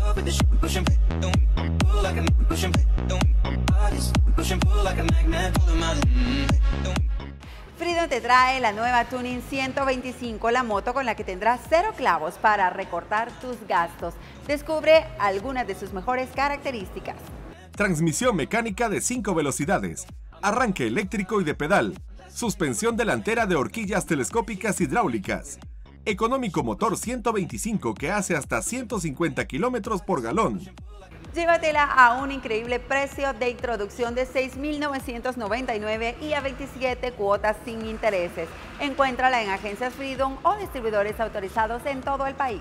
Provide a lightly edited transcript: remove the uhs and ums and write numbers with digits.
Freedom te trae la nueva Tuning 125, la moto con la que tendrás 0 clavos para recortar tus gastos. Descubre algunas de sus mejores características. Transmisión mecánica de 5 velocidades, arranque eléctrico y de pedal, suspensión delantera de horquillas telescópicas hidráulicas, económico motor 125 que hace hasta 150 kilómetros por galón. Llévatela a un increíble precio de introducción de $6,999 y a 27 cuotas sin intereses. Encuéntrala en agencias Freedom o distribuidores autorizados en todo el país.